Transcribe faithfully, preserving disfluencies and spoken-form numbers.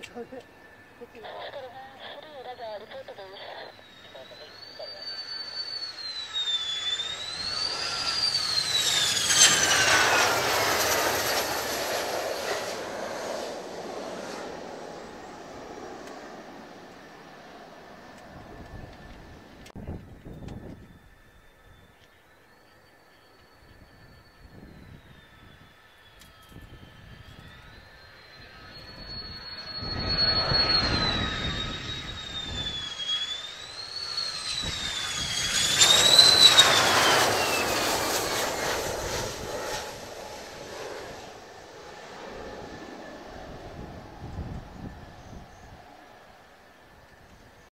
それ、こっちに。スルーラジャーリポートです。